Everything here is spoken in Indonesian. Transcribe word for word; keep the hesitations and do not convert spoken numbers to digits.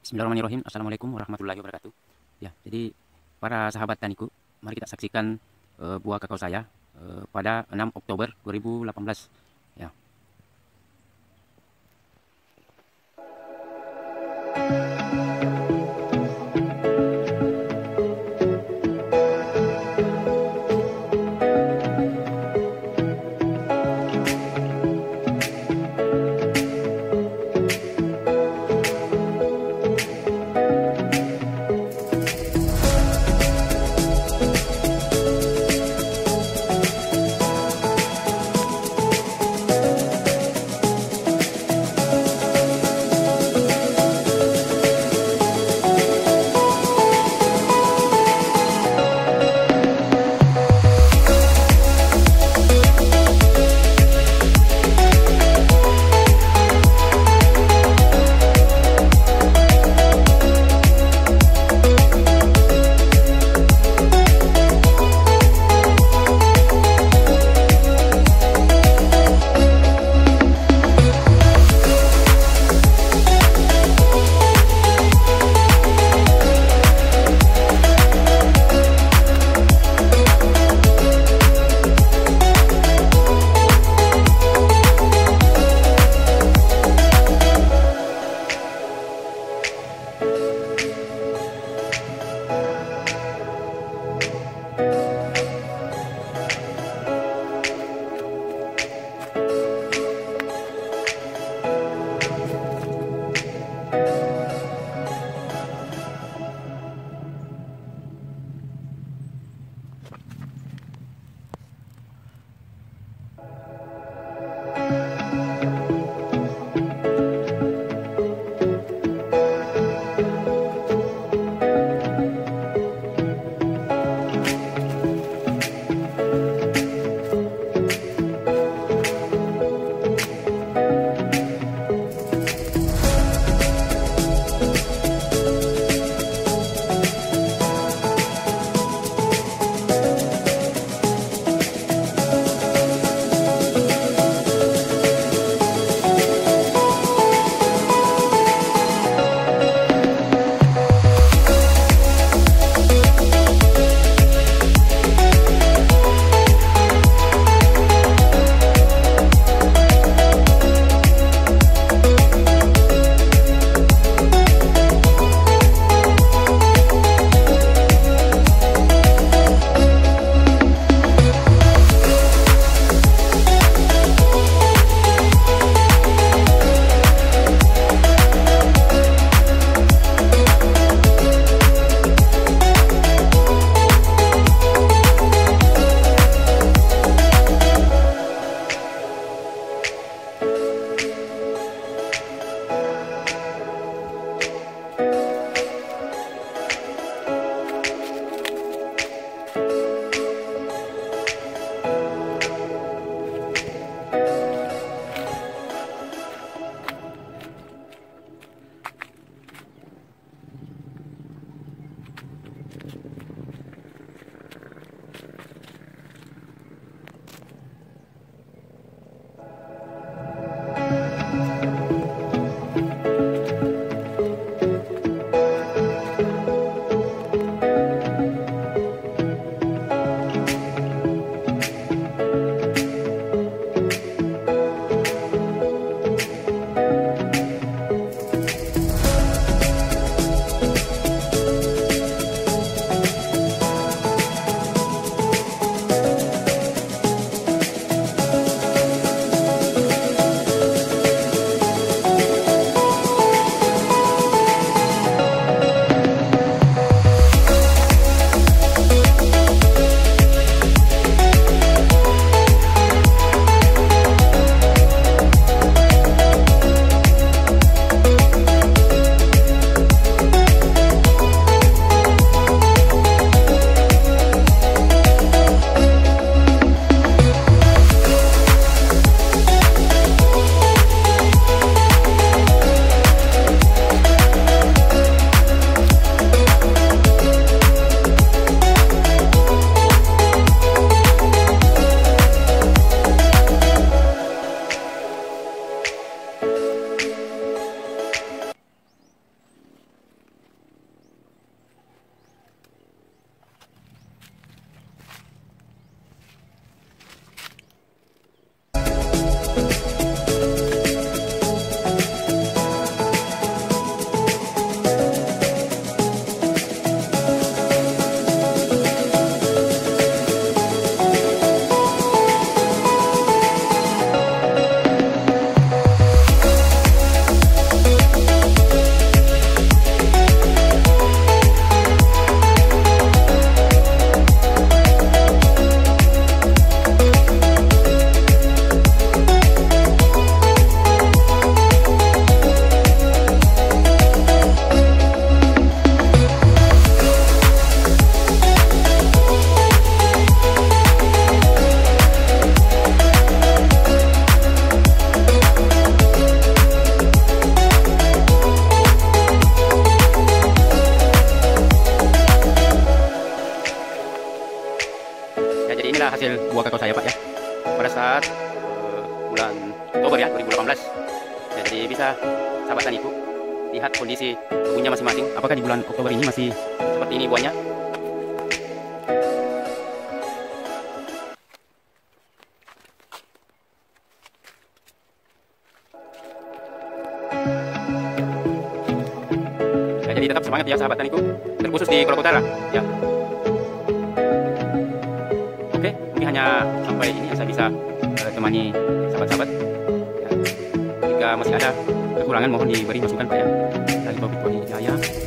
Bismillahirrahmanirrahim. Assalamualaikum warahmatullahi wabarakatuh. Ya, jadi para sahabat taniku, mari kita saksikan uh, buah kakao saya uh, pada enam Oktober dua ribu delapan belas. Ya. hasil buah kakao saya Pak ya. Pada saat uh, bulan Oktober ya dua ribu delapan belas. Ya, jadi bisa sahabat taniku lihat kondisi kebunnya masing-masing. Apakah di bulan Oktober ini masih seperti ini buahnya? Ya, jadi tetap semangat ya sahabat taniku, terkhusus di Kolok Utara ya. Oke, mungkin hanya sampai ini yang saya bisa uh, temani sahabat-sahabat ya. Jika masih ada kekurangan mohon diberi masukan Pak ya. Dari Topik Hidayah.